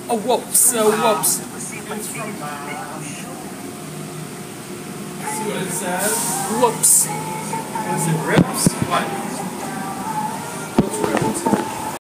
Oh, whoops. Oh, whoops. See what it says? Whoops. What is it, grips? What?